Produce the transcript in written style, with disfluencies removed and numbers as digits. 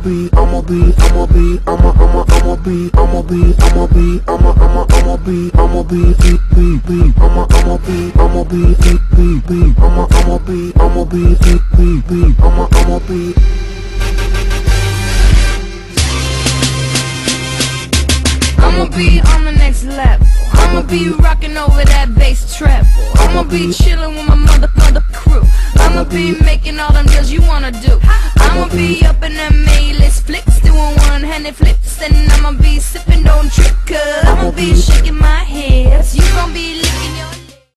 be, I'ma be, I'ma be, I'ma be, I'ma be, I'ma be, I'ma be, I'ma be, I'ma be, be, I'ma be, I'ma be, be, I'ma be, I'ma be, be, I'ma be. I'ma be on the next level. I'ma be rocking over that bass treble. I'ma be chilling with my mother crew. I'ma be making all them deals you wanna do. I'ma be